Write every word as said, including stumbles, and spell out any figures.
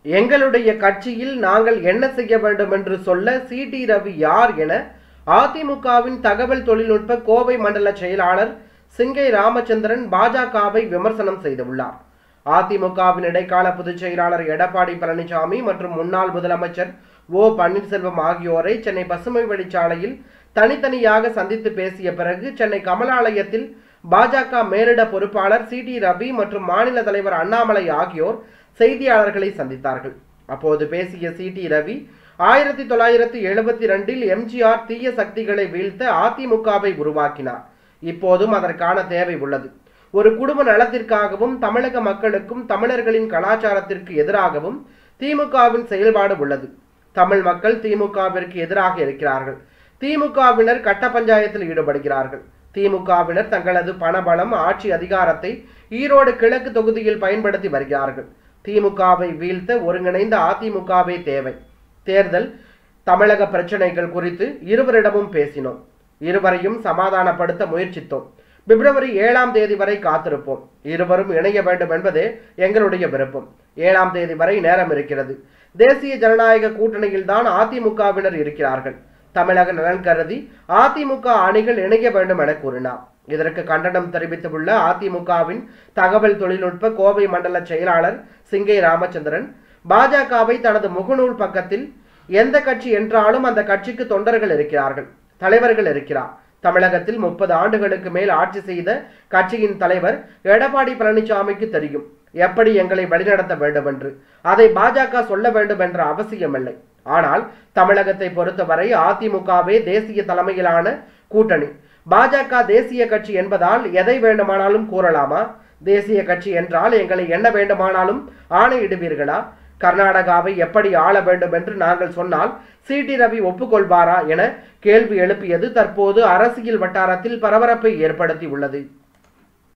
எங்களுடைய கட்சியில் நாங்கள் என்ன செய்ய வேண்டும் என்று சொல்ல சி டி ரவி யார் என அதிமுகவின் தகவல் தொழில்நுட்ப கோவை மண்டல செயலாளர் சிங்கை ராமச்சந்திரன் பாஜகவை விமர்சனம் செய்துள்ளார். அதிமுகவின் இடைக்கால பொதுச் செயலாளர் எடப்பாடி பழனிசாமி மற்றும் முன்னாள் முதலமைச்சர் ஓ பன்னீர்செல்வம் ஆகியோரை சென்னை பசுமை வழிச்சாலையில் தனித்தனியாக சந்தித்து பேசிய பிறகு சென்னை கமலாலயத்தில் பாஜக மேலிட பொறுப்பாளர் சி டி ரவி மற்றும் மாநில தலைவர் அண்ணாமலை ஆகியோர் செய்தியாளர்களை சந்தித்தார்கள். அப்போது பேசிய சி டி ரவி, ஆயிரத்தி தொள்ளாயிரத்தி எழுபத்தி இரண்டில் எம் ஜி ஆர் தீய சக்திகளை வீழ்த்த அதிமுகவை உருவாக்கினார். இப்போதும் அதற்கான தேவை உள்ளது. ஒரு குடும்ப நலத்திற்காகவும் தமிழக மக்களுக்கும் தமிழர்களின் கலாச்சாரத்திற்கு எதிராகவும் திமுகவின் செயல்பாடு உள்ளது. தமிழ் மக்கள் திமுகவிற்கு எதிராக இருக்கிறார்கள். திமுகவினர் கட்ட பஞ்சாயத்தில் ஈடுபடுகிறார்கள். திமுகவினர் தங்களது பணபலம், ஆட்சி அதிகாரத்தை ஈரோடு கிழக்கு தொகுதியில் பயன்படுத்தி வருகிறார்கள். திமுகவை வீழ்த்த ஒருங்கிணைந்த அதிமுகவே தேவை. தேர்தல், தமிழக பிரச்சனைகள் குறித்து இருவரிடமும் பேசினோம். இருவரையும் சமாதானப்படுத்த முயற்சித்தோம். பிப்ரவரி ஏழாம் தேதி வரை காத்திருப்போம். இருவரும் இணைய வேண்டும் என்பதே எங்களுடைய விருப்பம். ஏழாம் தேதி வரை நேரம் இருக்கிறது. தேசிய ஜனநாயக கூட்டணியில் தான் அதிமுகவினர் இருக்கிறார்கள். தமிழக நலன் கருதி அதிமுக அணிகள் இணைய வேண்டும் என கூறினார். இதற்கு கண்டனம் தெரிவித்துள்ள அதிமுகவின் தகவல் தொழில்நுட்ப கோவை மண்டல செயலாளர் சிங்கை ராமச்சந்திரன், பாஜகவை தனது முகநூல் பக்கத்தில் எந்த கட்சி என்றாலும் அந்த கட்சிக்கு தொண்டர்கள் இருக்கிறார்கள், தலைவர்கள் இருக்கிறார். தமிழகத்தில் முப்பது ஆண்டுகளுக்கு மேல் ஆட்சி செய்த கட்சியின் தலைவர் எடப்பாடி பழனிசாமிக்கு தெரியும் எப்படி எங்களை வழிநடத்த வேண்டும் என்று. அதை பாஜக சொல்ல வேண்டும் என்ற அவசியமில்லை. ஆனால் தமிழகத்தை பொறுத்தவரை அதிமுகவே தேசிய தலைமையிலான கூட்டணி. பாஜக தேசிய கட்சி என்பதால் எதை வேண்டுமானாலும் கூறலாமா? தேசிய கட்சி என்றால் எங்களை என்ன வேண்டுமானாலும் ஆணையிடுவீர்களா? கர்நாடகாவை எப்படி ஆள வேண்டும் என்று நாங்கள் சொன்னால் சி டி ரவி ஒப்புக்கொள்வாரா என கேள்வி எழுப்பியது தற்போது அரசியல் வட்டாரத்தில் பரபரப்பை ஏற்படுத்தி உள்ளது.